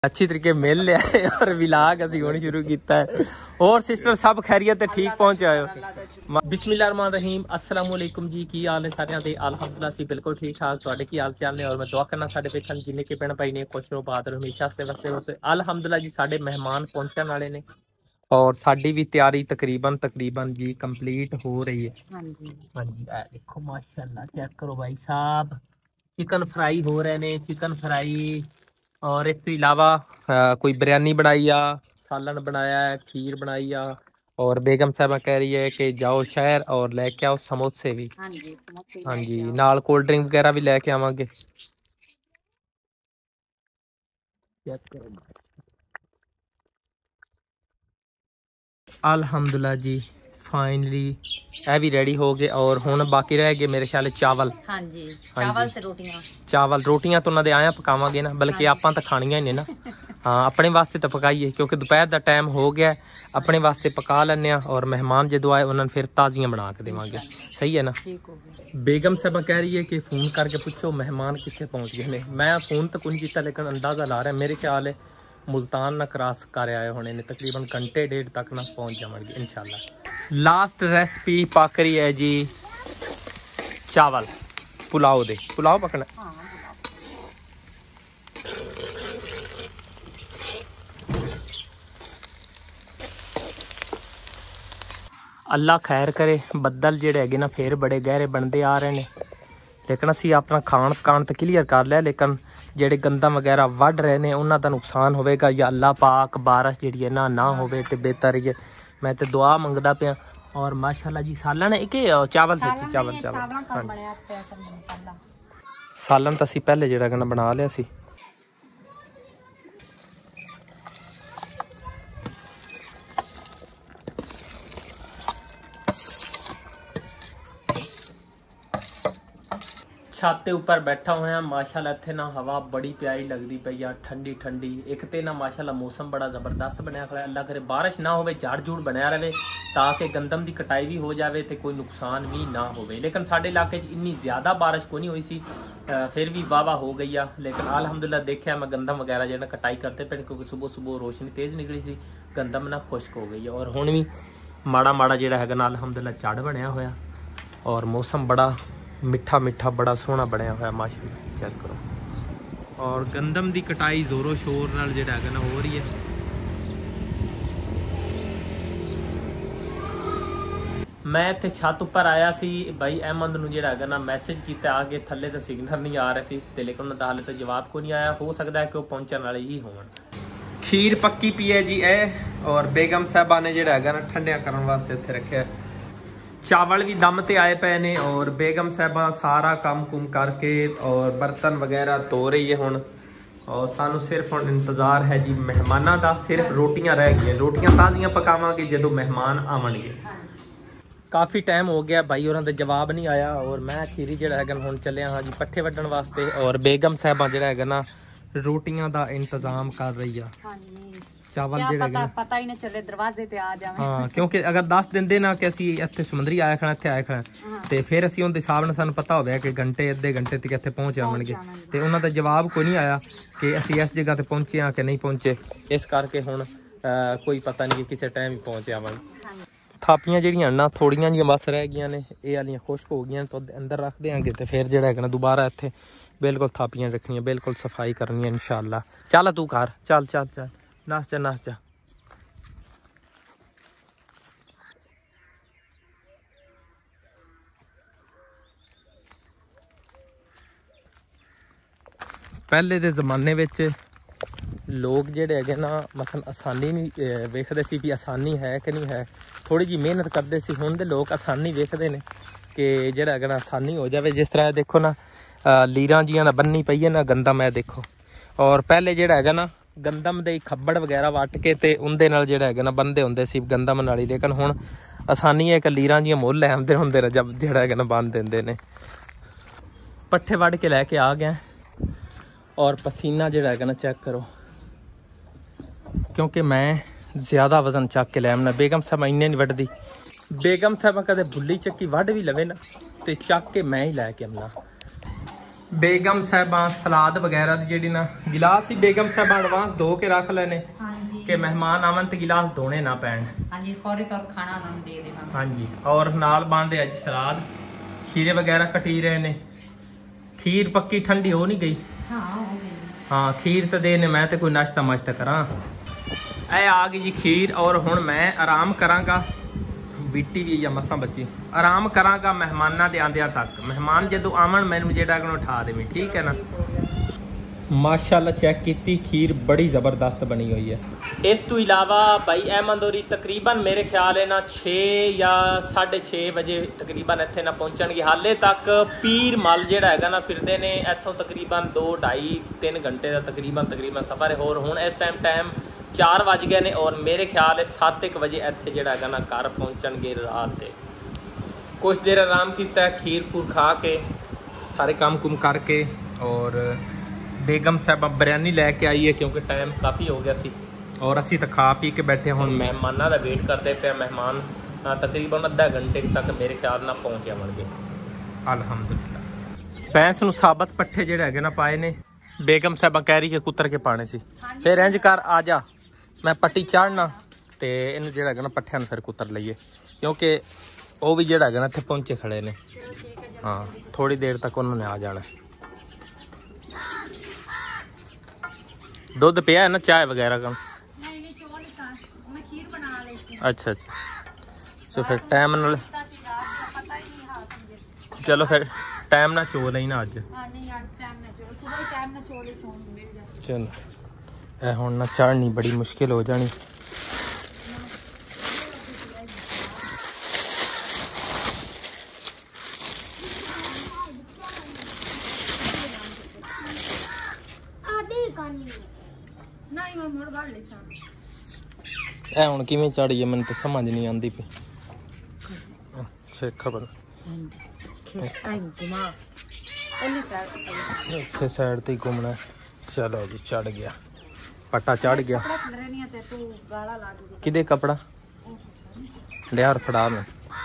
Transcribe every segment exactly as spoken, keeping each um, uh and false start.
अच्छी तरीके मिल लिया है और विलाग असी होनी शुरू किया है। और सिस्टर सब खैरियत ठीक पहुंचे आयो। बिस्मिल्लाहिर्रहमानिर्रहीम अस्सलाम वालेकुम जी, की हाल है सारे दे? अल्हम्दुलिल्लाह सी बिल्कुल ठीक ठाक। तुहाडे की हाल चाल ने? और मैं दुआ करना साडे वेखण जिन्ने के भैन भाई ने खुश रहो बात रहो हमेशा से वसते वसते। अल्हम्दुलिल्लाह जी साडे मेहमान पहुंचने वाले ने और साडी भी तैयारी तकरीबन तकरीबन जी कंप्लीट हो रही है। हाँ जी हाँ जी, देखो माशाल्लाह चेक करो भाई साहब, चिकन फ्राई हो रहे ने, चिकन फ्राई और इसके अलावा कोई बिरयानी बनाई आ, सालन बनाया है, खीर बनाई आ और बेगम साहबा कह रही है कि जाओ शहर और लेके आओ समोसे भी। हाँ जी हाँ जी, नाल कोल्ड ड्रिंक वगैरह भी लेके आवांगे। अल्हम्दुलिल्लाह जी फाइनली ਇਹ भी रेडी हो गए और हुण बाकी रह गए मेरे ख्याल चावल। हाँ जी चावल ते रोटियां, चावल रोटियां तो उन्होंने आया पकावांगे ना, बल्कि आपां तो खानियां ही ने ना। हाँ अपने वास्ते तो पकाइए क्योंकि दोपहर का टाइम हो गया, अपने वास्ते पका लें और मेहमान जो आए उन्होंने फिर ताज़ियां बना के देवांगे। सही है ना? बेगम साहबा कह रही है कि फ़ोन करके पूछो मेहमान कितने पहुँच गए ने। मैं फ़ोन तो कुछ किया लेकिन अंदाज़ा ला रहा मेरे ख्याल है मुल्तान ना क्रॉस कर आए होने ने, तकरीबन घंटे डेढ़ तक ना पहुँच जाएंगे इंशाल्लाह। लास्ट रेसिपी पक रही है जी चावल पुलाव दे, पुलाव पकना। अल्लाह खैर करे, बदल जेड़े है ना फिर बड़े गहरे बनते आ रहे हैं, लेकिन असी अपना खान पकान तो क्लीयर कर लिया, लेकिन जेड़े गंदम वगैरह वढ़ रहे हैं उन्होंने नुकसान होगा या अल्लाह पाक बारिश जी है ना ना हो तो बेहतर ही है। मैं तो दुआ मंगदा पिया। और माशाल्लाह जी सालन है कि चावल से चावल चावल सालन तो असी पहले जेड़ा ना बना लिया सी। छत के उपर बैठा हुआ माशाल्लाह, इत्थे ना हवा बड़ी प्यारी लगती पई आ, ठंडी ठंडी। एक तो ना माशाल्लाह मौसम बड़ा जबरदस्त बनया खड़ा, अल्लाह करे बारिश ना हो, झाड़ झूड़ बनया रहे ताकि गंदम की कटाई भी हो जाए तो कोई नुकसान भी ना हो। लेकिन साडे इलाके इन्नी ज़्यादा बारिश को नहीं हुई सी, फिर भी वाह वाह हो गई आ। लेकिन अल्हम्दुलिल्लाह देखा मैं गंदम वगैरह जो कटाई करते पे क्योंकि सुबह सुबह रोशनी तेज़ निकली सी, गंदम ना खुश्क हो गई है। और हुण भी माड़ा माड़ा जो है ना अल्हम्दुलिल्लाह झाड़ बनया होया और मौसम बड़ा मिठा मिठा बड़ा सोहना बनया हुआ माशाल्लाह। चेक करो। और गंदम की कटाई जोरों शोर नाल जिहड़ा है ना हो रही है। मैं इत्थे छत उपर आया सी, भाई अहमद नूं जिहड़ा है ना मैसेज किया आगे थले तो सिग्नल नहीं आ रहे सी, ते लेकिन उन्होंने हाले तो जवाब को नहीं आया। हो सकता है कि वो पहुंचने वाले ही होवन। खीर पक्की पी है जी ए, और बेगम साहबा ने जिहड़ा है ना ठंडिया करने वास्ते इत्थे रखिया। चावल भी दम ते आए पे ने और बेगम साहबा सारा काम कुम करके और बर्तन वगैरह धो रही है हुण। और सानू सिर्फ हुण इंतजार है जी मेहमानों का, सिर्फ रोटियां रह गई, रोटियां ताज़ियां पकावांगे जो मेहमान आवणगे। काफ़ी टाइम हो गया भाई और जवाब नहीं आया और मैं खीरी जो है हुण चलिया हाँ जी पट्ठे वड्डण वास्ते। और बेगम साहबा जो है ना रोटियां का इंतजाम कर रही है। चावल जेड़ा पता, पता ही नहीं चले दरवाजे ते आ जावे। हाँ क्योंकि अगर दस दिन दे ना कि असी इत्थे समुंदरी आया खड़ा इत्थे आया खड़ा ते फिर असी उनके हिसाब नाल सानू पता होवे कि घंटे अद्धे घंटे तक इत्थे पहुंच जावणगे, ते उन्हां दा जवाब कोई नहीं आया कि असी इस जगह ते पहुंचे हां कि नहीं पहुंचे। इस करके हुण कोई पता नहीं कि किसी टाइम ही पहुंच जावांगे। थापियां जिहड़ियां ना थोड़ियां जिहियां बस रह गईयां ने, ये वालियां खुश्क हो गईयां तो अंदर रख देंगे तो फिर जिहड़ा है ना दोबारा इत्थे बिल्कुल थापियां रखनियां, बिल्कुल सफाई करनी है इंशाअल्लाह। चल तू कर, चल चल चल नस जा नस जा। पहले के जमाने लोग जेडे है ना मतलब आसानी नहीं वेखते सी भी आसानी है कि नहीं है, थोड़ी जी मेहनत करते सी। हुण दे लोग आसानी वेखते हैं कि जेड़ा है ना आसानी हो जाए। जिस तरह देखो ना लीरां जियां ना बन्नी पई है ना गंदम है देखो, और पहले जेड़ा है ना गंदम दे खब्बड़ वगैरह वट के ते उनदे नाल जेड़ा है ना बंदे हुंदे सी गंदम नाल ही। लेकिन हुण आसानी है कि लीरां जियां मुल लै आंदे हुंदे ने जब जेड़ा है ना बन देंदे ने। पट्ठे वड़ के लैके आ गए और पसीना जेड़ा है ना चेक करो, क्योंकि मैं ज़्यादा वजन चक के लै आना। बेगम साहब इन्ने नहीं वड्डदी, बेगम साहब कदे बुली चक्की वढ़ भी लवे ना तो चक के मैं ही लैके आना। ਬੇਗਮ ਸਾਹਿਬਾਂ ਸਲਾਦ ਵਗੈਰਾ ਦੀ ਜਿਹੜੀ ਨਾ ਗਿਲਾਸ ਹੀ ਬੇਗਮ ਸਾਹਿਬਾਂ ਐਡਵਾਂਸ ਧੋ ਕੇ ਰੱਖ ਲੈਣੇ ਕਿ ਮਹਿਮਾਨ ਆਵਣ ਤੇ ਗਿਲਾਸ ਧੋਣੇ ਨਾ ਪੈਣ। ਹਾਂਜੀ ਫੌਰੀ ਤੌਰ ਖਾਣਾ ਉਹਨਾਂ ਨੂੰ ਦੇ ਦੇਵਾਂਗੇ। ਹਾਂਜੀ ਔਰ ਨਾਲ ਬਣਦੇ ਅੱਜ ਸਲਾਦ, ਖੀਰੇ ਵਗੈਰਾ ਕਟੀ ਰਹੇ ਨੇ। ਖੀਰ ਪੱਕੀ ਠੰਡੀ ਹੋ ਨਹੀਂ ਗਈ? ਹਾਂ ਹੋ ਗਈ। ਹਾਂ ਖੀਰ ਤਾਂ ਦੇ ਨੇ, ਮੈਂ ਤੇ ਕੋਈ ਨਾਸ਼ਤਾ ਮਾਸ਼ਤਾ ਕਰਾਂ। ਇਹ ਆ ਗਈ ਜੀ ਖੀਰ ਔਰ ਹੁਣ ਮੈਂ ਆਰਾਮ ਕਰਾਂਗਾ। ਬੀਟੀ ਵੀ ਜਾਂ ਮਸਾਂ ਬੱਚੀ ਆਰਾਮ ਕਰਾਂਗਾ ਮਹਿਮਾਨਾਂ ਦੇ ਆਂਦਿਆਂ ਤੱਕ। ਮਹਿਮਾਨ ਜਦੋਂ ਆਵਣ ਮੈਨੂੰ ਜਿਹੜਾ ਕਿ ਉਠਾ ਦੇਵੀਂ, ਠੀਕ ਹੈ ਨਾ। ਮਾਸ਼ਾਅੱਲਾ ਚੈੱਕ ਕੀਤੀ, ਖੀਰ ਬੜੀ ਜ਼ਬਰਦਸਤ ਬਣੀ ਹੋਈ ਹੈ। ਇਸ ਤੋਂ ਇਲਾਵਾ ਭਾਈ ਅਹਿਮਦ ਹੋਰੀ ਤਕਰੀਬਨ ਮੇਰੇ ਖਿਆਲ ਹੈ ਨਾ ਛੇ ਜਾਂ ਸਾਢੇ ਛੇ ਵਜੇ ਤਕਰੀਬਨ ਇੱਥੇ ਨਾ ਪਹੁੰਚਣਗੇ। ਹਾਲੇ ਤੱਕ ਪੀਰ ਮਲ ਜਿਹੜਾ ਹੈਗਾ ਨਾ ਫਿਰਦੇ ਨੇ ਇੱਥੋਂ ਤਕਰੀਬਨ ਦੋ ਢਾਈ ਤਿੰਨ ਘੰਟੇ ਦਾ ਤਕਰੀਬਨ ਤਕਰੀਬਨ ਸਫ਼ਰ ਹੈ। ਹੋਰ ਹੁਣ ਇਸ ਟਾਈਮ ਟਾਈਮ ਚਾਰ ਵੱਜ ਗਏ ਨੇ ਔਰ ਮੇਰੇ ਖਿਆਲ ਹੈ ਸੱਤ ਇੱਕ ਵਜੇ ਇੱਥੇ ਜਿਹੜਾ ਹੈਗਾ ਨਾ ਘਰ ਪਹੁੰਚਣਗੇ ਰਾਤ ਦੇ। ਕੁਛ ਦੇਰ ਆਰਾਮ ਕੀਤਾ, ਖੀਰ ਖੂਰ ਖਾ ਕੇ ਸਾਰੇ ਕੰਮ ਕੁਮ ਕਰਕੇ ਔਰ ਬੇਗਮ ਸਾਹਿਬਾ ਬਿਰਿਆਨੀ ਲੈ ਕੇ ਆਈ ਹੈ ਕਿਉਂਕਿ ਟਾਈਮ ਕਾਫੀ ਹੋ ਗਿਆ ਸੀ ਔਰ ਅਸੀਂ ਤਾਂ ਖਾ ਪੀ ਕੇ ਬੈਠੇ। ਹੁਣ ਮਹਿਮਾਨਾਂ ਦਾ ਵੇਟ ਕਰਦੇ ਪਏ। ਮਹਿਮਾਨ ਤਕਰੀਬਨ ਅੱਧਾ ਘੰਟੇ ਤੱਕ ਮੇਰੇ ਖਿਆਲ ਨਾਲ ਪਹੁੰਚ ਜਾਣਗੇ ਅਲਹਮਦੁਲਿਲਾ। ਭੈਂਸ ਨੂੰ ਸਾਬਤ ਪੱਠੇ ਜਿਹੜੇ ਹੈਗੇ ਨਾ ਪਾਏ ਨੇ। ਬੇਗਮ ਸਾਹਿਬਾ ਕਹਿ ਰਹੀ ਕਿ ਕੁੱਤਰ ਕੇ ਪਾਣੇ ਸੀ। ਫਿਰ ਇੰਝ ਕਰ ਆ ਜਾ, ਮੈਂ ਪੱਟੀ ਚਾੜਨਾ ਤੇ ਇਹਨੂੰ ਜਿਹੜਾ ਹੈਗਾ ਨਾ ਪੱਠਿਆਂ ਨੂੰ ਫਿਰ ਕੁੱਤਰ ਲਈਏ ਕਿਉਂਕਿ ਉਹ ਵੀ ਜਿਹੜਾ ਹੈਗਾ ਨਾ ਇੱਥੇ ਪਹੁੰਚੇ ਖੜੇ ਨੇ। ਹਾਂ ਥੋੜੀ ਦੇਰ ਤੱਕ ਉਹਨਾਂ ਨੇ ਆ ਜਾਣਾ। ਦੁੱਧ ਪਿਆ ਹੈ ਨਾ ਚਾय ਵਗੈरह का? नहीं नहीं चौल था, मैं खीर बना रही थी। अच्छा अच्छा सो फिर टाइम ਨਾਲ चलो फिर टाइम ਨਾਲ ਚੋ ਲਈ ਨਾ ਅੱਜ। हां नहीं आज टाइम ना चो, सुबह टाइम ना चोले सोन मिल जाए। चलो ਇਹ ਹੁਣ ਨਾ ਚੜਨੀ ਬੜੀ ਮੁਸ਼ਕਿਲ ਹੋ ਜਾਣੀ। नहीं मैं मोड़ गाड़ ले सा ਇਹ ਹੁਣ ਕਿਵੇਂ ਚੜੀਏ ਮੈਨੂੰ ਤਾਂ ਸਮਝ ਨਹੀਂ ਆਉਂਦੀ ਪਈ। ਅੱਛਾ ਖਬਰ ਇਸੇ ਸਾਈਡ ਤੇ ਘੁੰਮਣਾ। ਚਲੋ ਜੀ ਚੜ ਗਿਆ, ਪੱਟਾ ਚੜ ਗਿਆ। ਕਿਦੇ ਕਪੜਾ ਲਿਆਰ ਫੜਾ ਮੈਂ।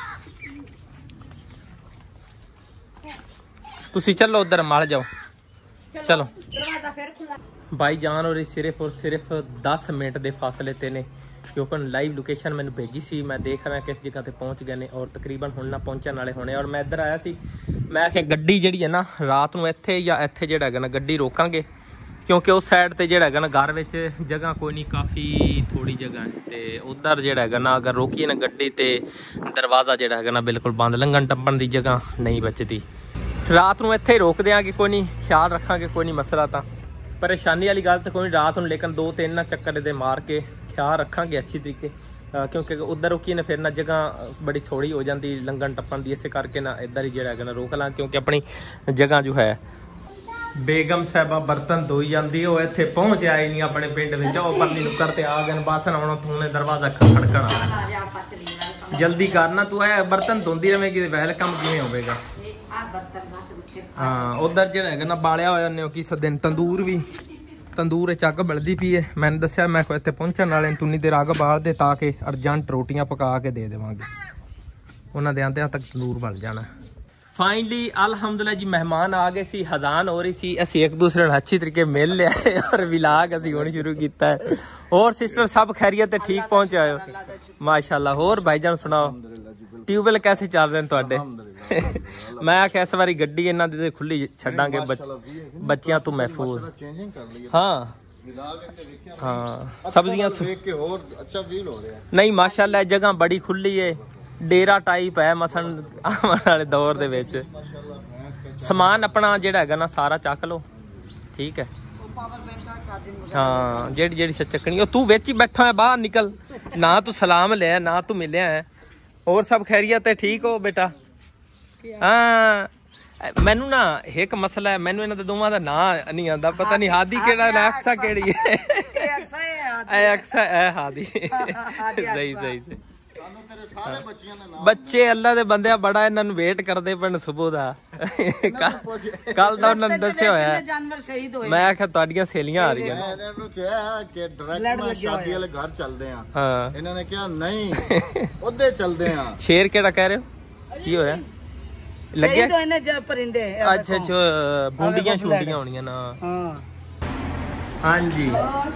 ਤੁਸੀਂ ਚਲੋ ਉਧਰ ਮਲ ਜਾਓ। ਚਲੋ भाई जान और सिर्फ और सिर्फ दस मिनट के फासले ते ने क्योंकि लाइव लोकेशन मैंने भेजी सी। मैं देख रहा किस जगह ते पहुंच गए ने और तकरीबन हुण ना पहुंचने वाले होने। और मैं इधर आया सी, मैं आख्या गड्डी जिहड़ी है ना रात नूं इत्थे या इत्थे जिहड़ा हैगा ना गड्डी रोकांगे क्योंकि उस साइड ते जिहड़ा हैगा ना घर विच जगह कोई नहीं, काफ़ी थोड़ी जगह है। तो उधर जिहड़ा हैगा ना अगर रोकीए ना गड्डी ते दरवाज़ा जिहड़ा हैगा ना बिल्कुल बंद, लंघन टप्पण दी जगह नहीं बचती। रात नूं इत्थे रोक देंगे, कोई नहीं, ख्याल रखांगे, कोई नहीं मसला। तो परेशानी वाली गल तो कोई रात में, लेकिन दो तीन ना चक्कर दे मार के ख्याल रखांगे अच्छी तरीके क्योंकि उधर रुकी ना फिर ना जगह बड़ी थोड़ी हो जाती लंघन टप्पन की। इस करके ना इधर ही जो है ना रोक ला क्योंकि अपनी जगह जो है। बेगम साहबा बर्तन धोई जाती, वो इत्थे पहुंच आए नहीं अपने पिंड में। वो परली नुक्कर ते आ गए बासन आना, तूने दरवाजा खड़कना जल्दी करना। तू है बर्तन धोंदी रहेगी वेलकम किवें होवेगा। हाँ उधर जो है ना बालिया होया ने किस दिन तंदूर भी तंदूर अग बलदी पी है। मैंने दसिया मैं इतने पहुंचने वाले टूनी देर अग बाल दे ताकि अर्जेंट रोटियां पका के दे देवांगे। उन्होंने आंदे तक तंदूर बल जाना। फाइनली अल्हम्दुलिल्लाह जी मेहमान आ गए सी, हजान हो रही सी। असी एक दूसरे अच्छी तरीके मिल लिया है और विलाग असी होनी शुरू किया है। और सिस्टर सब खैरियत ठीक पहुंचे आए माशाल्लाह। और भाईजान सुनाओ ट्यूबवेल कैसे चल रहे हैं तुहाडे? मैं आख्या इस बारी गड्डी इन्हां दी खुली छड्डांगे बच्चियां तो महफूज। हाँ हाँ सब्जियां नहीं माशाल्लाह जगह बड़ी खुली है, डेरा टाइप है मसन आने वाले दौर दे विच। समान अपना जिहड़ा हैगा ना सारा चक लो, ठीक है। हाँ जेड़ी जेड़ी चकनी तू विच ही बैठा है, बाहर निकल ना। तू सलाम लिया ना तू मिलिया है। और सब खैरियत है, ठीक हो बेटा? हाँ मैनू ना एक मसला है, मैनू इन्हां दे दोवां दा नां नहीं आंदा, पता नहीं हादी केड़ा ना अक्सा केड़ी है। ए अक्सा ए हादी सही सही सही। बच्चे अल्लाह दे बंदे बड़ा इन्हां नूं वेट करदे पन सुबह दा। कल दा उन्हां दस्सिया होया जानवर शहीद होए। मैं आख्या तुहाडीਆਂ सहेलियां आ रही हैं। इन्हां नूं कहा कि डायरेक्ट शादी वाले घर चलदे हां। हां इन्हां ने कहा नहीं ओदे चलदे हां। शेर केड़ा कह रहे हो की होया? ਲੱਗਿਆ तो इन्हें जब परिंदे अच्छा अच्छा बूंदियां छुंडियां होणीਆਂ ना हां हाँ जी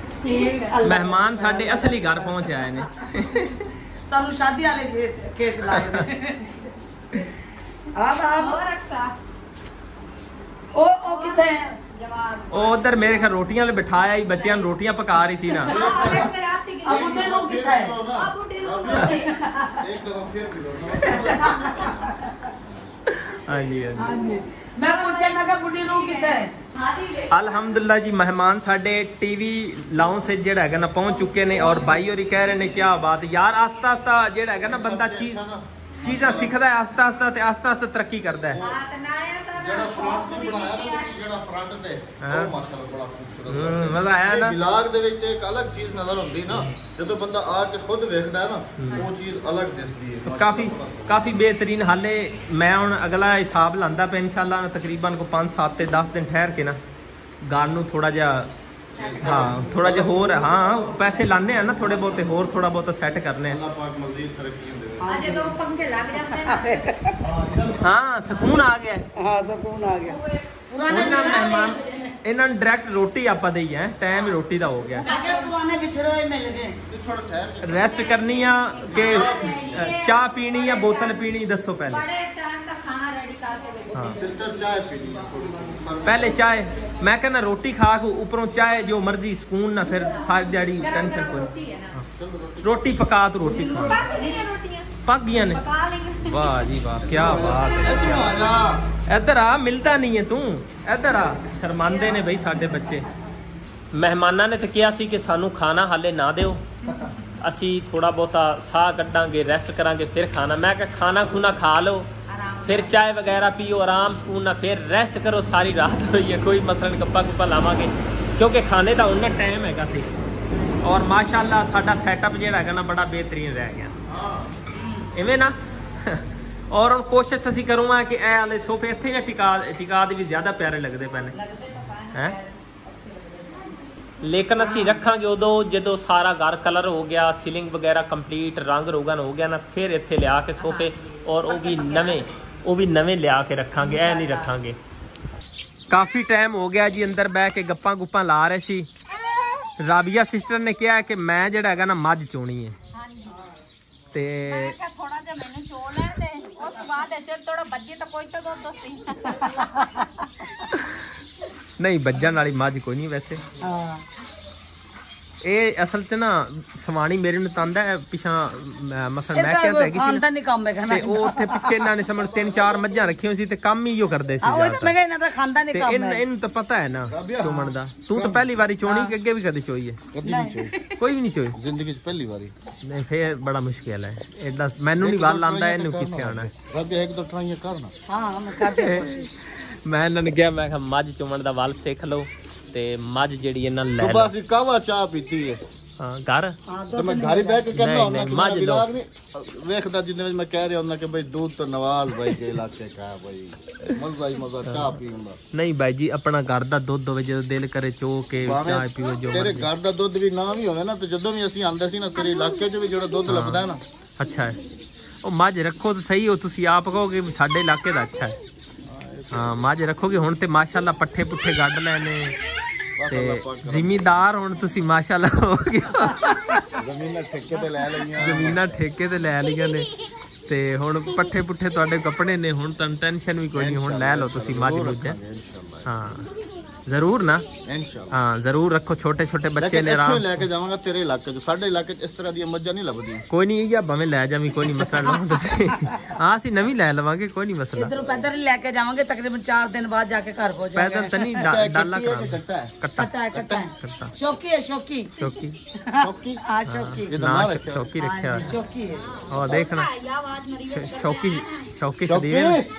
मेहमान साडे असली घर पहुंच आए ने सानू शादी वाले खेच लाए ने आप आप और रक्षा ओ ओ किथे है जवाब ਉਹ ਉਧਰ ਮੇਰੇ ਖਿਆਲ ਰੋਟੀਆਂ ਲੈ ਬਿਠਾਇਆ ਹੀ ਬੱਚਿਆਂ ਨੂੰ ਰੋਟੀਆਂ ਪਕਾ ਰਹੀ ਸੀ ਨਾ मेरे हाथ की अब उन्हें लोग किथे है आप बुढ़ी लोग एक कदम फिर भी लो ਹਾਂਜੀ ਹਾਂਜੀ हां जी मैं पूछे मैं कहा बुढ़ी लोग किथे है हाथी ले ਅਲਹਮਦੁਲਿਲਾ ਜੀ ਮਹਿਮਾਨ ਸਾਡੇ ਟੀਵੀ ਲਾਉਂ ਸੇ ਜਿਹੜਾ ਹੈਗਾ ਨਾ ਪਹੁੰਚ ਚੁੱਕੇ ਨੇ ਔਰ ਬਾਈ ਹੋਰੀ ਕਹਿ ਰਹੇ ਨੇ ਕੀ ਬਾਤ ਯਾਰ ਆਸਤਾ ਆਸਤਾ ਜਿਹੜਾ ਹੈਗਾ ਨਾ ਬੰਦਾ ਚੀਜ਼ ਚੀਜ਼ਾਂ ਸਿੱਖਦਾ ਹੈ ਆਸਤਾ ਆਸਤਾ ਤੇ ਆਸਤਾ ਆਸਤਾ ਤਰੱਕੀ ਕਰਦਾ ਹੈ हां तो नाले ਜਿਹੜਾ सारा ਫਰੰਟ ਤੇ ਬਣਾਇਆ ਨਾ ਤੁਸੀਂ ਜਿਹੜਾ ਫਰੰਟ ਤੇ ਹਾਂ। ਉਹ ਮਾਸ਼ਾਅੱਲਾ ਬੜਾ ਖੂਬਸੂਰਤ ਹੂੰ, ਮਜ਼ਾ ਆਇਆ ਨਾ। ਬਿਲਾਗ ਦੇ ਵਿੱਚ ਤੇ ਇੱਕ ਅਲੱਗ ਚੀਜ਼ ਨਜ਼ਰ ਆਉਂਦੀ ਨਾ ਜਦੋਂ ਬੰਦਾ ਆ ਕੇ ਖੁਦ ਵੇਖਦਾ ਹੈ ਨਾ ਉਹ ਚੀਜ਼ ਅਲੱਗ ਦਿਸਦੀ ਹੈ ਕਾਫੀ ਕਾਫੀ ਬਿਹਤਰੀਨ ਹਾਲੇ ਮੈਂ ਹੁਣ ਅਗਲਾ ਹਿਸਾਬ ਲਾਂਦਾ ਪਿਆ ਇਨਸ਼ਾਅੱਲਾ ਤਕਰੀਬਨ ਕੋ ਪੰਜ ਸੱਤ ਤੇ ਦਸ ਦਿਨ ਠਹਿਰ ਕੇ ਨਾ ਗਾਣ ਨੂੰ ਥੋੜਾ ਜਿਹਾ ਹਾਂ ਥੋੜਾ ਜਿਹਾ ਹੋਰ ਹਾਂ ਪੈਸੇ ਲਾਣੇ ਆ ਨਾ ਥੋੜੇ ਬਹੁਤੇ ਹੋਰ ਥੋੜਾ ਬਹੁਤਾ ਸੈੱਟ ਕਰਨੇ ਆ ਅੱਲਾਹ ਪਾਕ ਮਜ਼ੀਦ ਤਰੱਕੀ ਦੇਵੇ आज दो पंखे लग जाते हैं ਹਾਂ ਸਕੂਨ ਆ ਗਿਆ हां सुकून आ गया पुराने ਉਹਨਾਂ ਮਹਿਮਾਨ ਇਹਨਾਂ ਨੂੰ ਡਾਇਰੈਕਟ ਰੋਟੀ ਆਪਾਂ ਦੇਈ ਹੈ ਟਾਈਮ ਰੋਟੀ ਦਾ ਹੋ ਗਿਆ मैं क्या पुराने बिछड़े हुए मिल गए ਥੋੜਾ ਠਹਿਰ ਰੈਸਟ ਕਰਨੀ ਆ ਕਿ ਅ, ਚਾਹ ਪੀਣੀ ਜਾਂ ਬੋਤਲ ਪੀਣੀ ਦੱਸੋ ਪਹਿਲੇ बड़े टाइम तक खाना रेडी करके भेजो हाँ ਸਿਸਟਰ ਚਾਹ ਪੀਣੀ ਹੈ ਥੋੜੀ ਜਿਹੀ। पहले चाय मैं कहना रोटी खा के ऊपरों चाय जो मर्जी सुकून ना फिर सारी दिहाड़ी टेंशन कोई रोटी है ना रोटी पका तो रोटी खा पक गई है रोटियां पक गया ने पका लेंगे वाह जी वाह क्या बात है ਇੱਧਰ ਆ ਜਾ इधर आ मिलता नहीं है तू इधर आ शर्मांदे ने बई साडे बच्चे ਮਹਿਮਾਨਾਂ ਨੇ ਤੇ ਕਿਹਾ ਸੀ ਕਿ ਸਾਨੂੰ ਖਾਣਾ ਹਾਲੇ ਨਾ ਦਿਓ ਅਸੀਂ ਥੋੜਾ ਬਹੁਤਾ ਸਾਹ ਕੱਢਾਂਗੇ ਰੈਸਟ ਕਰਾਂਗੇ ਫਿਰ ਖਾਣਾ ਮੈਂ ਕਿਹਾ ਖਾਣਾ ਖੂਨਾ ਖਾ ਲਓ फिर चाय वगैरह पियो आराम सुकून ना फिर रेस्ट करो सारी रात हुई है कोई मसलन गप्पा गुप्पा लावांगे क्योंकि खाने का उन्ना टाइम हैगा सी और माशाअल्लाह साडा सैटअप जेड़ा हैगा ना बड़ा बेहतरीन रह गया इवें ना और हुण कोशिश असीं करूँगा कि ए वाले सोफे इत्थे ना टिका टिका दे भी ज़्यादा प्यारे लगदे पे ने हैं लेकिन असीं रखांगे उदों जदों सारा घर कलर हो गया सीलिंग वगैरह कंप्लीट रंग रोगन हो गया ना फिर इत्थे लिया के सोफे और वो भी नवें ਉਹ ਵੀ ਨਵੇਂ ਲਿਆ ਕੇ ਰੱਖਾਂਗੇ ਐ ਨਹੀਂ ਰੱਖਾਂਗੇ ਕਾਫੀ ਟਾਈਮ ਹੋ ਗਿਆ ਜੀ ਅੰਦਰ ਬਹਿ ਕੇ ਗੱਪਾਂ ਗੁੱਪਾਂ ਲਾ ਰਹੇ ਸੀ ਰਾਬੀਆ ਸਿਸਟਰ ਨੇ ਕਿਹਾ ਕਿ ਮੈਂ ਜਿਹੜਾ ਹੈਗਾ ਨਾ ਮੱਝ ਚੋਣੀ ਹੈ ਤੇ मैं क्या थोड़ा जा मैंने चो ले थे उस बाद चल थोड़ा बज्जे तो कोई तो दो दो ਨਹੀਂ ਬੱਜਣ ਵਾਲੀ ਮੱਝ ਕੋਈ ਨਹੀਂ ਵੈਸੇ हां ਇਹ ਅਸਲ ਚ ਨਾ ਸਵਾਣੀ ਮੇਰੇ ਨੂੰ ਤੰਦਾ ਪਿਛਾ ਮਸਲ ਮੈਂ ਕਿਹਾ ਹੈਗੀ ਸੀ ਖਾਨਦਾਨੀ ਕੰਮ ਹੈ ਤੇ ਉਹ ਉੱਥੇ ਪਿੱਛੇ ਇਹਨਾਂ ਨੇ ਸਮਝ ਤਿੰਨ ਚਾਰ ਮੱਝਾਂ ਰੱਖੀਆਂ ਸੀ ਤੇ ਕੰਮ ਹੀ ਉਹ ਕਰਦੇ ਸੀ ਉਹ ਤਾਂ ਮੈਂ ਕਹਿੰਦਾ ਤਾਂ ਖਾਨਦਾਨੀ ਤੇ ਕੰਮ ਇਹਨੂੰ ਹੈ ਇਹਨੂੰ ਤਾਂ ਪਤਾ ਹੈ ਨਾ ਚੋਮਣ ਦਾ ਤੂੰ ਤਾਂ ਪਹਿਲੀ ਵਾਰੀ ਚੋਣੀ ਕਿ ਅੱਗੇ ਵੀ ਕਦੇ ਚੋਈ ਹੈ ਕਦੀ ਨਹੀਂ ਚੋਈ ਕੋਈ ਵੀ ਨਹੀਂ ਚੋਈ ਜ਼ਿੰਦਗੀ 'ਚ ਪਹਿਲੀ ਵਾਰੀ ਨਹੀਂ ਫੇਰ ਬੜਾ ਮੁਸ਼ਕਿਲ ਹੈ ਐਡਾ ਮੈਨੂੰ ਨਹੀਂ ਵੱਲ ਆਂਦਾ ਇਹਨੂੰ ਕਿੱਥੇ ਆਣਾ ਰੱਬ ਇੱਕ ਦੋ ਟਰਾਈਆਂ ਕਰਨਾ ਹਾਂ ਮੈਂ ਕਰਦੇ ਕੋਸ਼ਿਸ਼ ਮੈਂ ਇਹਨਾਂ ਨੂੰ ਕਿਹਾ ਮੈਂ ਕਿਹਾ ਮੱਝ ਚੋਮਣ ਦਾ ਵੱਲ ਸਿੱਖ ਲਓ ਤੇ ਮੱਝ ਜਿਹੜੀ ਇਹਨਾਂ ਲੈ ਸੁਬਾ ਅਸੀਂ ਕਾਵਾ ਚਾਹ ਪੀਤੀ ਹੈ ਹਾਂ ਘਰ ਹਾਂ ਤੇ ਮੈਂ ਘਰ ਹੀ ਬਹਿ ਕੇ ਕਹਿੰਦਾ ਹੁੰਦਾ ਕਿ ਮੱਝ ਮੈਂ ਲਓ। ਬਿਲਾਗ ਨਹੀਂ ਵੇਖਦਾ ਜਿੰਨੇ ਵਿੱਚ ਮੈਂ ਕਹਿ ਰਿਹਾ ਹੁੰਦਾ ਕਿ ਭਾਈ दूध तो नवाज भाई के इलाके का है भाई मजा ही मजा चाह पीਣ ਦਾ ਨਹੀਂ ਬਾਈ ਜੀ ਆਪਣਾ ਘਰ ਦਾ ਦੁੱਧ ਹੋਵੇ ਜਦੋਂ ਦਿਲ ਕਰੇ ਚੋ ਕੇ ਚਾਹ ਪੀਓ ਜੋ ਤੇਰੇ ਮਰਜ਼ੀ। ਘਰ ਦਾ ਦੁੱਧ ਵੀ ਨਾ ਵੀ ਹੋਵੇ ਨਾ ਤੇ ਜਦੋਂ ਵੀ ਅਸੀਂ ਆਂਦੇ ਸੀ ਨਾ ਤੇਰੇ ਇਲਾਕੇ 'ਚ ਵੀ ਜਿਹੜਾ ਦੁੱਧ ਲੱਭਦਾ ਹੈ ਨਾ ਅੱਛਾ ਹੈ ਉਹ ਮੱਝ ਰੱਖੋ ਤਾਂ ਸਹੀ ਹੋ ਤੁਸੀਂ ਆਪ ਕਹੋਗੇ ਵੀ ਸਾਡੇ ਇਲਾਕੇ ਦਾ ਅੱਛਾ ਹੈ ਹਾਂ ਮੱਝ ਰੱਖੋਗੇ ਹੁਣ ਤੇ ਮਾਸ਼ਾਅੱਲਾ ਪੱਠੇ ਪੁੱਠੇ ਗੱਡ ਲੈਨੇ ਤੇ ਜ਼ਿਮੀਂਦਾਰ ਹੁਣ ਤੁਸੀਂ ਮਾਸ਼ਾਅੱਲਾ ਹੋ ਗਿਆ ਜ਼ਮੀਨਾਂ ਠੇਕੇ ਤੇ ਲੈ ਲਈਆਂ ਜ਼ਮੀਨਾਂ ਠੇਕੇ ਤੇ ਲੈ ਲਈਆਂ ਨੇ ਤੇ ਹੁਣ ਪੱਠੇ ਪੁੱਠੇ ਤੁਹਾਡੇ ਕੱਪੜੇ ਨੇ ਹੁਣ ਤੁਹਾਨੂੰ ਟੈਨਸ਼ਨ ਵੀ ਕੋਈ ਨਹੀਂ ਹੁਣ ਲੈ ਲਓ ਤੁਸੀਂ ਮੱਝ ਮੁੱਝ ਹਾਂ ਜ਼ਰੂਰ ਨਾ ਇਨਸ਼ਾਅੱਲਾ ਹਾਂ ਜ਼ਰੂਰ ਰੱਖੋ ਛੋਟੇ ਛੋਟੇ ਬੱਚੇ ਨੇ ਇੱਥੋਂ ਆਰਾਮ ਲੈ ਕੇ ਜਾਵਾਂਗਾ ਤੇਰੇ ਇਲਾਕੇ 'ਚ ਸਾਡੇ ਇਲਾਕੇ 'ਚ ਇਸ ਤਰ੍ਹਾਂ ਦੀਆਂ ਮੱਝਾਂ ਨਹੀਂ ਲੱਭਦੀਆਂ ਕੋਈ ਨਹੀਂ ਜਾਂ ਭਾਵੇਂ ਲੈ ਜਾਵੀਂ ਕੋਈ ਨਹੀਂ ਮਸਲਾ ਨਾ ਤੁਸੀਂ ਹਾਂ ਅਸੀਂ ਨਵੀਂ ਲੈ ਲਵਾਂਗੇ ਕੋਈ ਨਹੀਂ ਮਸਲਾ ਇਧਰੋਂ ਪੈਦਲ ਲੈ ਕੇ ਜਾਵਾਂਗੇ ਤਕਰੀਬਨ ਚਾਰ ਦਿਨ ਬਾਅਦ ਜਾ ਕੇ ਘਰ ਪਹੁੰਚ ਜਾਏਗਾ ਪੈਦਲ ਤਾਂ ਨਹੀਂ ਅੱਛਾ, ਇਹ ਡਾਲਾ ਕੱਟੀ ਹੈ ਕਰਾਂ ਕਿ ਕੱਟਾ ਹੈ ਕੱਟਾ ਕੱਟਾ ਹੈ ਕੱਟਾ ਹੈ ਕੱਟਾ ਸ਼ੌਕੀ ਹੈ ਸ਼ੌਕੀ ਚੌਕੀ ਸ਼ੌਕੀ ਹਾਂ ਸ਼ੌਕੀ ਇਹਦਾ ਨਾ ਨਾਮ ਰੱਖਿਆ ਚੌਕੀ ਰੱਖਿਆ ਹਾਂਜੀ, ਸ਼ੌਕੀ ਹੈ ਉਹ ਦੇਖਣਾ या आवाज मरी श- ਸ਼ੌਕੀ ਸ਼ੌਕੀ ਸ਼ੌਕੀ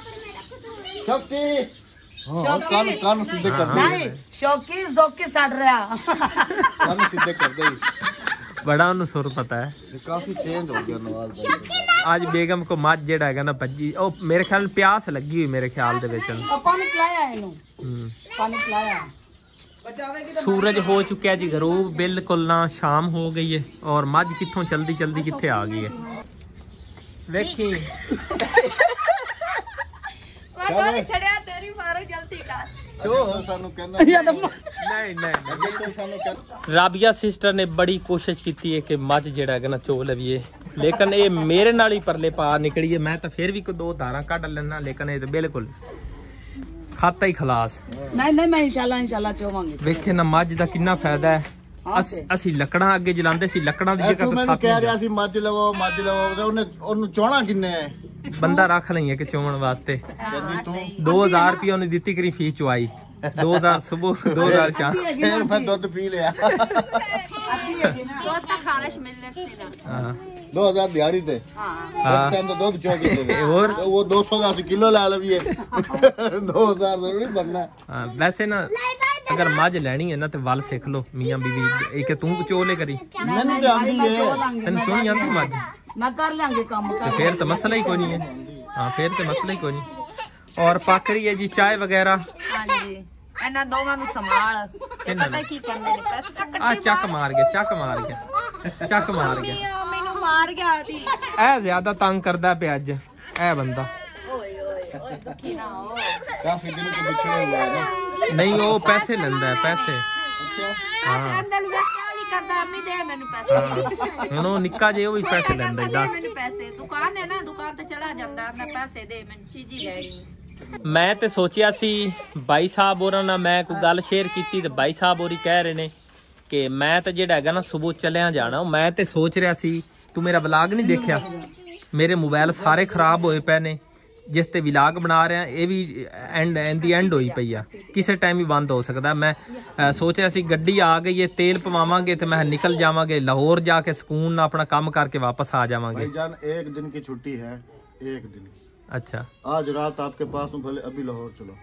ਸਦੀਵ ਸ਼ੌਕੀ ਹਾਂ ਕੰਨ ਕੰਨ ਸਿੱਧੇ ਕਰਦੇ ਨਹੀਂ ਸ਼ੌਕੀ ਜ਼ੋਕੀ ਸੜ ਰਿਹਾ ਕੰਨ ਸਿੱਧੇ ਕਰਦੇ ਹੀ ਬੜਾ ਉਹਨੂੰ ਸੁਰ ਪਤਾ ਹੈ ਇਹ ਕਾਫੀ ਚੇਂਜ ਹੋ ਗਿਆ ਨਵਾਜ਼ ਭਾਈ ਅੱਜ ਬੇਗਮ ਕੋ ਮੱਝ ਜਿਹੜਾ ਹੈਗਾ ਨਾ ਭੱਜੀ ਉਹ ਮੇਰੇ ਖਿਆਲ ਨੂੰ ਪਿਆਸ ਲੱਗੀ ਹੋਈ ਮੇਰੇ ਖਿਆਲ ਦੇ ਵਿੱਚ ਉਹਨੂੰ। ਉਹ ਪਾਣੀ ਪਿਲਾਇਆ ਇਹਨੂੰ ਹੂੰ। ਪਾਣੀ ਪਿਲਾਇਆ ਬਚਾਵੇਗੀ ਤਾਂ सूरज हो चुका है जी गरूब बिल्कुल ना शाम हो गई है और मझ कितों चलदी चलदी किथे आ गई है वेखी ਦੋਰੀ ਛੜਿਆ ਤੇਰੀ ਮਾਰੋ ਜਲਦੀ ਕਰ ਚੋ ਸਾਨੂੰ ਕਹਿੰਦਾ ਜਾਂ ਤਾਂ ਨਹੀਂ ਨਹੀਂ ਅੱਗੇ ਤੋਂ ਸਾਨੂੰ ਕਹਿੰਦਾ ਰਾਬੀਆ ਸਿਸਟਰ ਨੇ ਬੜੀ ਕੋਸ਼ਿਸ਼ ਕੀਤੀ ਹੈ ਕਿ ਮੱਝ ਜਿਹੜਾ ਹੈਗਾ ਨਾ ਚੋ ਲਵੀਏ, ਲੇਕਿਨ ਇਹ ਮੇਰੇ ਨਾਲ ਹੀ ਪਰਲੇ ਪਾ ਨਿਕਲੀ ਹੈ। ਮੈਂ ਤਾਂ ਫਿਰ ਵੀ ਕੋ ਦੋ ਧਾਰਾਂ ਕੱਢ ਲੈਣਾ, ਲੇਕਿਨ ਇਹ ਤਾਂ ਬਿਲਕੁਲ ਖਾਤਾ ਹੀ ਖਲਾਸ। ਨਹੀਂ ਨਹੀਂ ਮੈਂ ਇਨਸ਼ਾਅੱਲਾ ਇਨਸ਼ਾਅੱਲਾ ਚੋਵਾਂਗੀ। ਵੇਖੇ ਨਾ ਮੱਝ ਦਾ ਕਿੰਨਾ ਫਾਇਦਾ ਹੈ। ਅਸ- ਅਸੀਂ ਲੱਕੜਾਂ ਅੱਗੇ ਜਲਾਉਂਦੇ ਸੀ, ਲੱਕੜਾਂ ਦੀ ਇਹ ਜਗ੍ਹਾ ਤੂੰ ਤੇ ਮੈਨੂੰ ਥਾਪੀ ਕਹਿ ਰਿਹਾ ਸੀ ਮੱਝ ਲਵੋ ਮੱਝ ਲਵੋ ਤੇ ਉਹਨੇ ਉਹਨੂੰ ਚੋਣਾ ਕਿੰਨੇ ਹੈ ਬੰਦਾ ਰੱਖ ਲਈਏ ਕਿ ਚੋਣ ਵਾਸਤੇ। ਕਹਿੰਦੀ ਤੂੰ ਦੋ ਹਜ਼ਾਰ ਰੁਪਏ ਉਹਨੇ ਦਿੱਤੀ ਕਰੀ ਫੀਸ ਚੁਆਈ, ਦੋ ਹਜ਼ਾਰ ਸਵੇਰ ਦੋ ਹਜ਼ਾਰ ਸ਼ਾਮ। ਫਿਰ ਮੈਂ ਦੁੱਧ ਪੀ ਲਿਆ ਦੁੱਧ ਤਾਂ ਖਾਲਸ਼ ਮਿਲਨੇ ਸੀ ਨਾ ਹਾਂ ਦੋ ਹਜ਼ਾਰ ਦਿਹਾੜੀ ਤੇ ਹਾਂ ਟਾਈਮ ਦਾ ਦੁੱਧ ਚੋ ਕੇ ਦੇ ਹੋਰ ਉਹ ਦੋ ਸੌ ਦਾ ਅਸੀਂ ਕਿਲੋ ਲੈ ਲਈਏ ਦੋ ਹਜ਼ਾਰ ਜ਼ਰੂਰੀ ਬਣਨਾ। ਹਾਂ ਵੈਸੇ ਨਾ ਅਗਰ ਮੱਝ ਲੈਣੀ ਹੈ ਨਾ ਤੇ ਵੱਲ ਸਿੱਖ ਲੋ ਮੀਆਂ ਬੀਵੀ, ਇੱਕ ਤੂੰ ਚੋਲੇ ਕਰੀ, ਮੈਨੂੰ ਵੀ ਆਉਂਦੀ ਹੈ ਤੈਨੂੰ ਕਿਉਂ ਨਹੀਂ ਆਉਂਦੀ ਮੱਝ? ਮੈਂ ਕਰ ਲਾਂਗੇ ਕੰਮ ਤੇ ਕਰ। ਫਿਰ ਤਾਂ ਮਸਲਾ ਹੀ ਕੋਈ ਨਹੀਂ ਹੈ। ਹਾਂ ਫਿਰ ਤੇ ਮਸਲਾ ਹੀ ਕੋਈ ਨਹੀਂ। ਔਰ ਪਾਕਰੀ ਹੈ ਜੀ ਚਾय ਵਗੈਰਾ। ਹਾਂਜੀ ਇਹਨਾਂ ਦੋਵਾਂ ਨੂੰ ਸੰਭਾਲ ਪਤਾ ਕੀ ਕਹਿੰਦੇ ਨੇ ਪੈਸੇ ਤਾਂ ਆ ਚੱਕ ਮਾਰ ਗਿਆ, ਚੱਕ ਮਾਰ ਗਿਆ, ਚੱਕ ਮਾਰ ਗਿਆ। ਕੱਟੀਆਂ ਮੈਨੂੰ ਮਾਰ ਗਿਆ ਦੀ ਇਹ ਜ਼ਿਆਦਾ ਤੰਗ ਕਰਦਾ ਪਿਆ ਅੱਜ ਇਹ ਬੰਦਾ। ਓਏ ਓਏ ਓਏ ਦੁਖੀ ਨਾ ਹੋ ਕਾਫੀ ਦਿਨ ਤੋਂ ਵਿਛੜੇ ਹੋਏ ਆ ਨਾ। ਨਹੀਂ ਉਹ ਪੈਸੇ ਲੈਂਦਾ ਹੈ, ਪੈਸੇ। ਹਾਂ ਅੰਦਰ ਵੇਚਿਆ ਨਹੀਂ ਕਰਦਾ ਅੰਮੀ ਦੇ ਮੈਨੂੰ ਪੈਸੇ ਹੁਣ ਉਹ ਨਿੱਕਾ ਜੇ ਉਹ ਵੀ ਪੈਸੇ ਲੈਂਦਾ ਦੇ ਦੱਸ। ਮੈਨੂੰ ਪੈਸੇ ਦੁਕਾਨ ਹੈ ਨਾ ਦੁਕਾਨ ਤੇ ਚਲਾ ਜਾਂਦਾ ਅੰਦਰ ਪੈਸੇ ਦੇ ਮੈਨੂੰ ਚੀਜ਼ੀ ਲੈਣੀ। ਮੈਂ ਤੇ ਸੋਚਿਆ ਸੀ ਬਾਈ ਸਾਹਿਬ ਹੋਰਾਂ ਨਾਲ ਮੈਂ ਕੋਈ ਗੱਲ ਸ਼ੇਅਰ ਕੀਤੀ ਤੇ ਬਾਈ ਸਾਹਿਬ ਹੋਰੀ ਕਹਿ ਰਹੇ ਨੇ ਕਿ ਮੈਂ ਤਾਂ ਜਿਹੜਾ ਹੈਗਾ ਨਾ ਸੁਬਹ ਚੱਲਿਆ ਜਾਣਾ। ਮੈਂ ਤੇ ਸੋਚ ਰਿਹਾ ਸੀ ਤੂੰ ਮੇਰਾ ਵਲੌਗ ਨਹੀਂ ਦੇਖਿਆ, ਮੇਰੇ ਮੋਬਾਈਲ ਸਾਰੇ ਖਰਾਬ ਹੋਏ ਪਏ ਨੇ, ਜਿਸ ਤੇ ਵਲੌਗ ਬਣਾ ਰਿਹਾ ਇਹ ਵੀ ਐਂਡ ਐਂਡ ਦੀ ਐਂਡ ਹੋਈ ਪਈ ਆ, ਕਿਸੇ ਟਾਈਮ ਵੀ ਬੰਦ ਹੋ ਸਕਦਾ। ਮੈਂ ਅ, ਸੋਚ ਰਿਹਾ ਸੀ ਗੱਡੀ ਆ ਗਈ ਹੈ, ਤੇਲ ਪਵਾਵਾਂਗੇ ਤੇ ਮੈਂ ਨਿਕਲ ਜਾਵਾਂਗੇ ਲਾਹੌਰ, ਜਾ ਕੇ ਸਕੂਨ ਨਾਲ ਆਪਣਾ ਕੰਮ ਕਰਕੇ ਵਾਪਸ ਆ ਜਾਵਾਂਗੇ। भाईजान एक दिन की छुट्टी है, एक दिन की। अच्छा आज रात आपके पास हूँ, भले अभी लाहौर चलो।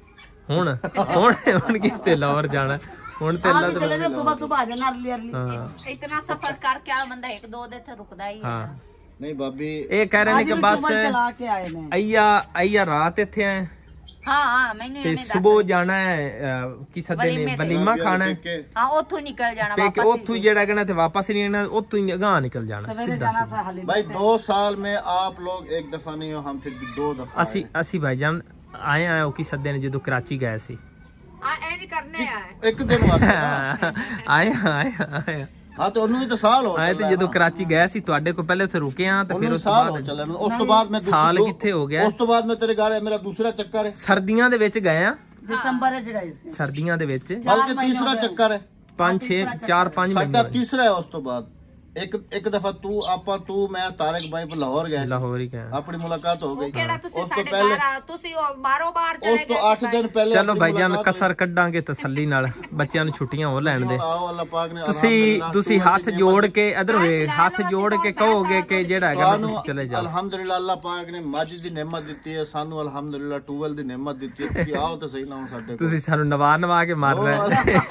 ਹੁਣ ਹੁਣ ਹੁਣ ਕਿਤੇ ਲਾਹੌਰ ਜਾਣਾ ਹੁਣ ਤੇ ਅੱਲਾ चले जाओ सुबह सुबह आ जाना अर्ली अर्ली। ਹਾਂ इतना सफर कर क्या बंदा एक दो दिन तो रुकदा ही है। ਹਾਂ नहीं भाभी ਇਹ ਕਹਿ ਰਹੇ ਨੇ ਕਿ ਬਸ चला के आए ने। ਅਈਆ ਅਈਆ ਰਾਤ ਇੱਥੇ ਆਏ हाँ हाँ मैंने ਤੇ ਸਵੇਰ ਜਾਣਾ ਹੈ ਕੀ ਸੱਦੇ ਨੇ ਵਲੀਮਾ ਖਾਣਾ ਹੈ के हाँ उथों निकल जाना ਤੇ ਕਿ वापस ਉੱਥੋਂ ਹੀ ਜਿਹੜਾ ਕਹਿਣਾ ਤੇ ਵਾਪਸ ਨਹੀਂ ਆਣਾ, ਉੱਥੋਂ ਹੀ ਅਗਾਂਹ ਨਿਕਲ ਜਾਣਾ सवेरे ਸਿੱਧਾ जाना ਸਿੱਧਾ। सा हाली। भाई दो साल में आप लोग एक दफा नहीं हो, हम फिर भी दो दफा ਅਸੀਂ ਅਸੀਂ ਭਾਈਜਾਨ ਆਏ ਆਏ ਉਹ ਕੀ ਸੱਦੇ ਨੇ ਜਦੋਂ ਕਰਾਚੀ ਗਏ ਸੀ। आ ए नहीं करने आए आए। एक दिन वास्ते ना। ਆਏ ਆਏ ਆਏ हाँ तो उन्होंने तो साल हो ਆਏ ਤੇ ਜਦੋਂ ਕਰਾਚੀ ਗਏ ਸੀ ਤੁਹਾਡੇ ਕੋਲ ਪਹਿਲੇ ਉੱਥੇ ਰੁਕੇ ਆ ਤੇ ਫਿਰ उन्होंने ਉਸ ਤੋਂ साल हो ਬਾਅਦ चला उस तो बाद मैं साल दूसरी- कित्थे हो गया? उस तो बाद मैं तेरे घर है, मेरा दूसरा चक्कर है, ਸਰਦੀਆਂ ਦੇ ਵਿੱਚ ਗਏ ਆ, दिसंबर च गए सी। ਸਰਦੀਆਂ ਦੇ ਵਿੱਚ बल्कि तीसरा चक्कर है, ਪੰਜ ਛੇ ਚਾਰ ਪੰਜ साडा ਮਹੀਨੇ तीसरा है। उस तो बाद एक एक दफा तू आपा तू मैं तारक भाई लाहौर गए सी। ਲਾਹੌਰ ਹੀ ਗਏ। अपनी मुलाकात हो गई। केड़ा तुसी उस तो साडे पहले घर आ तुसी ओ बारो बार चले उस तो गए आठ दिन पहले ਚਲੋ अपनी ਭਾਈਜਾਨ मुलाकात ਕਸਰ ਕੱਢਾਂਗੇ ਤਸੱਲੀ ਨਾਲ, ਬੱਚਿਆਂ ਨੂੰ ਛੁੱਟੀਆਂ ਹੋ ਲੈਣ ਦੇ। हुई। आओ अल्लाह पाक ने ਤੁਸੀਂ अल्हम्दुलिल्लाह ਤੁਸੀਂ तू ਹੱਥ अपनी ਜੋੜ ਕੇ ਇਧਰ ਵੇ ਬਸ ਲੈ ਹੱਥ ਲਓ, ਜੋੜ ਅਸੀਂ ਕੇ ਦੋ ਕਹੋਗੇ ਕਿ ਪੈਸਾ ਜਿਹੜਾ ਹੈਗਾ ਨਾ ਤੁਹਾਨੂੰ ਤੁਸੀਂ ਚਲੇ ਜਾਓ। ਅਲਹਮਦੁਲਿਲਾ ਅੱਲਾਹ ਪਾਕ ਨੇ ਮੱਝ ਦੀ ਨਿਮਤ ਦਿੱਤੀ ਹੈ, ਸਾਨੂੰ ਅਲਹਮਦੁਲਿਲਾ ਟੂਵਲ ਦੀ ਨਿਮਤ ਦਿੱਤੀ ਹੈ। ਤੁਸੀਂ ਆਓ ਤਾਂ ਸਹੀ ਨਾ ਹੁਣ ਸਾਡੇ ਕੋਲ। ਤੁਸੀਂ ਸਾਨੂੰ ਨਵਾ ਨਵਾ ਕੇ ਮਾਰ ਰਹੇ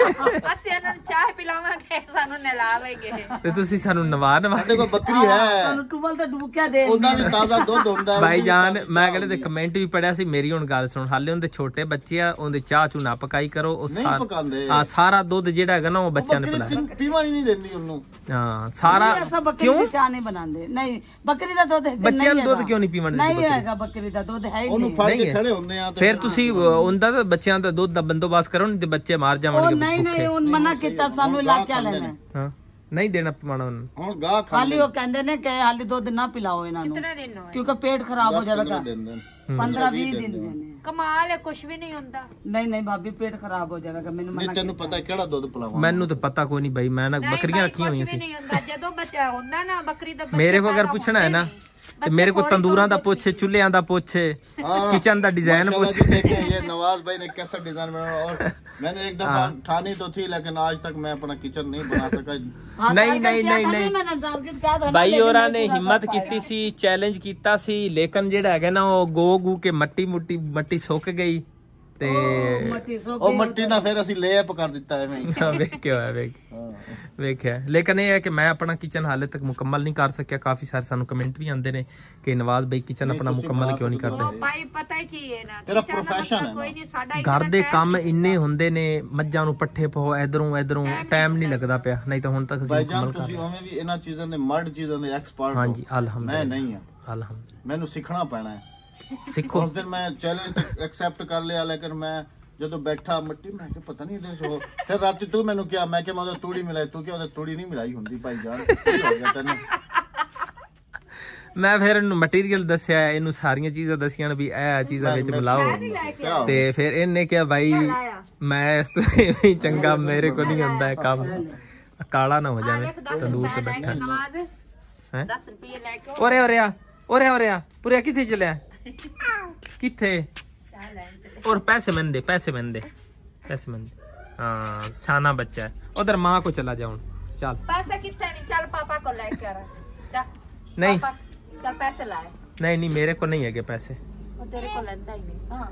ਅਸੀਂ ਇਹਨਾਂ ਨੂੰ ਚਾਹ ਪਿਲਾਵਾਂਗੇ ਸਾਨੂੰ ਨਲਾਵੇਂਗੇ ਤੇ ਤੁਸੀਂ ਸਾਨੂੰ ਨਵਾ ਨਵਾ ਸਾਡੇ ਕੋਲ ਬੱਕਰੀ ਹੈ, ਤੁਹਾਨੂੰ ਟੂਬਲ ਤੇ ਡੁਬਕਿਆ ਦੇ ਉਹਦਾ ਵੀ ਤਾਜ਼ਾ ਦੁੱਧ ਹੁੰਦਾ ਹੈ। ਭਾਈ ਜਾਨ ਮੈਂ ਕਹਿੰਦੇ ਤੇ ਕਮੈਂਟ ਵੀ ਪੜਿਆ ਸੀ, ਮੇਰੀ ਹੁਣ ਗੱਲ ਸੁਣ, ਹਾਲੇ ਉਹਦੇ ਛੋਟੇ ਬੱਚੇ ਆ, ਉਹਦੇ ਚਾਹ ਚੂ ਨਾ ਪਕਾਈ ਕਰੋ, ਉਹ ਨਹੀਂ ਪਕਾਉਂਦੇ। ਆ ਸਾਰਾ ਦੁੱਧ ਜਿਹੜਾ ਹੈਗਾ ਨਾ ਉਹ ਬੱਚਿਆਂ ਨੇ ਬੱਕਰੀ ਪਿਲਾਇਆ। ਪੀ- ਪੀਵਾ ਹੀ ਨਹੀਂ ਦਿੰਦੀ ਉਹਨੂੰ। ਹਾਂ ਸਾਰਾ ऐसा बकरी की चाह नहीं बनाते। नहीं बकरी का दूध ਬੱਚਿਆਂ ਨੂੰ ਦੁੱਧ ਕਿਉਂ ਨਹੀਂ ਪੀਵਣ ਦਿੰਦੇ नहीं ਬੱਕਰੀ? हैगा बकरी का दूध है ही ਉਹਨੂੰ नहीं। ਫੜ ਨਹੀਂ ਕੇ ਹੈ। ਖੜੇ ਹੁੰਦੇ ਆ ਤੇ ਫਿਰ ਤੁਸੀਂ ਉਹਦਾ ਤਾਂ ਬੱਚਿਆਂ ਦਾ ਦੁੱਧ ਦਾ ਬੰਦੋਬਸਤ ਕਰੋ, ਨਹੀਂ ਤੇ ਬੱਚੇ ਮਾਰ ਉਹ ਜਾਵਣਗੇ ਨਹੀਂ ਨਹੀਂ ਭੁੱਖੇ। ਉਹ ਮਨਾ ਕੀਤਾ ਸਾਨੂੰ ਇਲਾਕਿਆ ਲੈਣਾ। ਹਾਂ ਨਹੀਂ ਦੇਣਾ ਪਵਾਣਾ ਉਹਨੂੰ। ਹੁਣ ਗਾਹ ਖਾ ਹਾਲੀ ਉਹ ਕਹਿੰਦੇ ਨੇ ਕਿ ਹਾਲੀ ਦੁੱਧ ਨਾ ਪਿਲਾਓ ਇਹਨਾਂ ਨੂੰ ਕਿਤਨੇ ਦਿਨ ਹੋਏ ਕਿਉਂਕਿ पेट खराब हो जाएगा। ਦਿੰਦੇ ਨੇ। पंद्रह बीस दिन देने। ਕਮਾਲ ਹੈ ਕੁਛ ਵੀ ਨਹੀਂ ਹੁੰਦਾ। नहीं नहीं भाभी पेट खराब हो जाएगा। मैंने ਨਹੀਂ मना ਤੈਨੂੰ ਪਤਾ ਹੈ ਕਿਹੜਾ ਦੁੱਧ ਪਿਲਾਵਾਂ। ਮੈਨੂੰ ਤਾਂ ਪਤਾ ਕੋਈ ਨਹੀਂ ਬਾਈ, ਮੈਂ ਨਾ ਬੱਕਰੀਆਂ ਰੱਖੀਆਂ ਹੋਈਆਂ ਕੁਛ ਵੀ ਸੀ। ਨਹੀਂ ਹੁੰਦਾ ਜਦੋਂ ਬੱਚਾ ਹੁੰਦਾ ਨਾ ਬੱਕਰੀ ਦਾ ਬੱਚਾ ਮੇਰੇ ਕੋਲ ਅਗਰ ਪੁੱਛਣਾ ਹੈ ਨਾ ਤੇ ਮੇਰੇ ਕੋਲ ਤੰਦੂਰਾਂ ਦਾ ਪੁੱਛੇ, ਚੁੱਲ੍ਹਿਆਂ ਦਾ ਪੁੱਛੇ, ਕਿਚਨ ਦਾ डिजाइन माशाल्लाह जी, ਪੁੱਛੇ। देखें ये नवाज भाई ने कैसा डिजाइन बनाया। और मैंने एक दफा ठानी तो थी, लेकिन आज तक मैं अपना किचन नहीं बना सका। ਨਹੀਂ ਨਹੀਂ ਨਹੀਂ ਨਹੀਂ मैंने टारगेट किया था। ਬਾਈ ਹੋਰਾਂ ਨੇ ਹਿੰਮਤ ਕੀਤੀ ਸੀ, ਚੈਲੰਜ ਕੀਤਾ ਸੀ, ਲੇਕਿਨ ਜਿਹੜਾ ਹੈਗਾ ਨਾ ਉਹ ਗੋ ਗੂ ਕੇ ਮੱਟੀ ਮੁੱਟੀ ਮੱਟੀ ਸੁੱਕ ਗਈ ਤੇ मट्टी सो ਉਹ ਮਿੱਟੀ ਨਾਲ ਫਿਰ ਅਸੀਂ ਲੇਪ ਕਰ ਦਿੱਤਾ ਐਵੇਂ ਹੀ। ਵੇਖਿਆ ਹੋਇਆ ਵੇਖ ਵੇਖਿਆ। ਲੇਕਿਨ ਇਹ ਹੈ ਕਿ ਮੈਂ ਆਪਣਾ ਕਿਚਨ ਹਾਲੇ ਤੱਕ ਮੁਕੰਮਲ ਨਹੀਂ ਕਰ ਸਕਿਆ। ਕਾਫੀ ਸਾਰੇ ਸਾਨੂੰ ਕਮੈਂਟ ਵੀ ਆਉਂਦੇ ਨੇ ਕਿ ਨਵਾਜ਼ ਬਾਈ ਕਿਚਨ ਆਪਣਾ ਮੁਕੰਮਲ ਕਿਉਂ ਨਹੀਂ ਕਰਦੇ। ਉਹ ਭਾਈ ਪਤਾ ਹੀ ਕੀ ਹੈ ਨਾ ਤੇਰਾ kitchen ਦਾ profession ਮਤਲਬ ਹੈ ਕੋਈ ਨਹੀਂ ਸਾਡਾ ਘਰ ਦੇ ਕੰਮ ਇੰਨੇ ਹੁੰਦੇ ਨੇ, ਮੱਝਾਂ ਨੂੰ ਪੱਠੇ ਪਾਓ, ਇਧਰੋਂ ਇਧਰੋਂ ਟਾਈਮ ਨਹੀਂ ਲੱਗਦਾ ਪਿਆ, ਨਹੀਂ ਤਾਂ ਹੁਣ ਤੱਕ ਅਸੀਂ ਭਾਈਜਾਨ ਮੁਕੰਮਲ ਕਰ ਤੁਸੀਂ ਉਵੇਂ ਵੀ ਇਹਨਾਂ ਚੀਜ਼ਾਂ ਦੇ ਮਰਡ ਚੀਜ਼ਾਂ ਦੇ ਐਕਸਪਰਟ ਹੋ। ਹਾਂਜੀ ਮੈਂ ਅਲਹਮਦੁਲਿਲਾ ਨਹੀਂ ਆ, ਅਲਹਮਦੁਲਿਲਾ। ਮੈਨੂੰ ਸਿੱਖਣਾ ਪੈਣਾ ਹੈ। ਸਿੱਖੋ। ਉਸ ਦਿਨ ਮੈਂ ਚੈਲੰਜ ਐਕਸੈਪਟ ਕਰ ਲਿਆ, ਲੇਕਿਨ ਮੈਂ ਜਦੋਂ ਬੈਠਾ ਮਿੱਟੀ ਮੈਂ ਕਿ ਪਤਾ ਨਹੀਂ ਇਹਦੇ ਸੋ ਫਿਰ ਰਾਤੀ ਤੂੰ ਮੈਨੂੰ ਕਿਹਾ, ਮੈਂ ਕਿ ਮੈਂ ਉਹਦੇ ਤੂੜੀ ਮਿਲਾਈ, ਤੂੰ ਕਿ ਉਹਦੇ ਤੂੜੀ ਨਹੀਂ ਮਿਲਾਈ ਹੁੰਦੀ ਭਾਈ ਜਾਨ, ਕੀ ਹੋ ਗਿਆ ਤੈਨੂੰ? ਮੈਂ ਫਿਰ ਇਹਨੂੰ ਮਟੀਰੀਅਲ ਦੱਸਿਆ, ਇਹਨੂੰ ਸਾਰੀਆਂ ਚੀਜ਼ਾਂ ਦੱਸੀਆਂ ਵੀ ਇਹ ਚੀਜ਼ਾਂ ਵਿੱਚ ਮਿਲਾਓ, ਤੇ ਫਿਰ ਇਹਨੇ ਕਿਹਾ ਭਾਈ ਮੈਂ ਇਸ ਤੋਂ ਵੀ ਚੰਗਾ ਮੇਰੇ ਕੋਲ ਨਹੀਂ ਹੁੰਦਾ ਇਹ ਕੰਮ, ਕਾਲਾ ਨਾ ਹੋ ਜਾਵੇ ਤੰਦੂਰ ਤੇ ਬੈਠਾ। ਹੈ ਦਸ ਰੁਪਏ ਲੈ ਕੇ ਓਰੇ ਓਰੇ ਆ ਓਰੇ ਓਰੇ ਆ ਪੂਰੇ ਕਿੱਥੇ ਚਲਿਆ? ਕਿੱਥੇ? और पैसे मैंने दे, पैसे मैंने दे, पैसे मैंने दे। हाँ शाना बच्चा है, उधर माँ को चला जाऊं। चल पैसे कितने नहीं, चल पापा को लेके आ रहा, चल नहीं पापा, चल पैसे लाए। नहीं नहीं मेरे को नहीं है के पैसे, वो तेरे को लेता ही नहीं। हाँ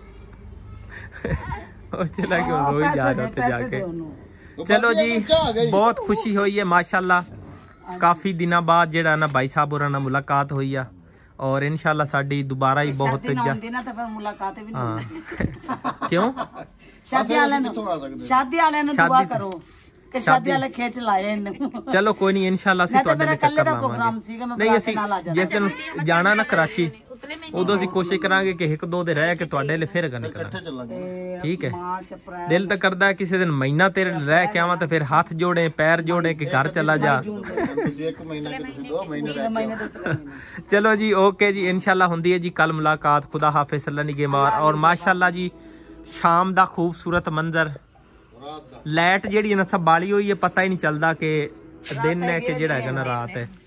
और चला क्यों रो ही जा रहा था जाके। चलो जी बहुत खुशी हुई है माशाल्लाह, काफी दिनों बाद जेड़ा ना भाई साहब होरां नाल मुलाकात हुई है, और इंशाल्लाह साडी दोबारा ही बहुत मुलाकात भी नहीं। क्यों? शादी वाले शादी वाले ने दुआ करो कि शादी वाले खींच लाए इन्हें। चलो कोई नहीं इंशाल्लाह ਅਸੀਂ ਤੁਹਾਡੇ ਲਈ ਚੱਕਰ ਲਾਵਾਂਗੇ। ਨਹੀਂ ਅਸੀਂ ਜਿਸ ਦਿਨ ਜਾਣਾ ਨਾ ਕਰਾਚੀ ਉਦੋਂ ਅਸੀਂ ਕੋਸ਼ਿਸ਼ ਕਰਾਂਗੇ ਕਿ ਇੱਕ ਦੋ ਦਿਨ ਰਹਿ ਕੇ ਤੁਹਾਡੇ ਲਈ ਫਿਰ ਗੱਲ ਕਰਾਂਗੇ, ਠੀਕ ਹੈ? ਦਿਲ ਤਾਂ ਕਰਦਾ ਹੈ ਕਿਸੇ ਦਿਨ ਮਹੀਨਾ ਤੇਰੇ ਰਹਿ ਕੇ ਆਵਾਂ ਤਾਂ ਫਿਰ ਹੱਥ ਜੋੜੇ ਪੈਰ ਜੋੜੇ ਕਿ ਘਰ ਚਲਾ ਜਾ। ਤੁਸੀਂ ਇੱਕ ਮਹੀਨਾ ਕਿ ਤੁਸੀਂ ਦੋ ਮਹੀਨੇ। ਚਲੋ ਜੀ ਓਕੇ ਜੀ, ਇਨਸ਼ਾਅੱਲਾ ਹੁੰਦੀ ਹੈ ਜੀ ਕੱਲ ਮੁਲਾਕਾਤ। ਖੁਦਾ ਹਾਫਿਜ਼, ਅੱਲਾ ਨਿਗਹਿਬਾਨ। ਔਰ ਮਾਸ਼ਾਅੱਲਾ ਜੀ ਸ਼ਾਮ ਦਾ ਖੂਬਸੂਰਤ ਮੰਜ਼ਰ, ਲਾਈਟ ਜਿਹੜੀ ਨਾ ਸਭ ਬਾਲੀ ਹੋਈ ਹੈ, ਪਤਾ ਹੀ ਨਹੀਂ ਚੱਲਦਾ ਕਿ ਦਿਨ ਹੈ ਕਿ ਜਿਹੜਾ ਹੈਗਾ ਨਾ ਰਾਤ ਹੈ।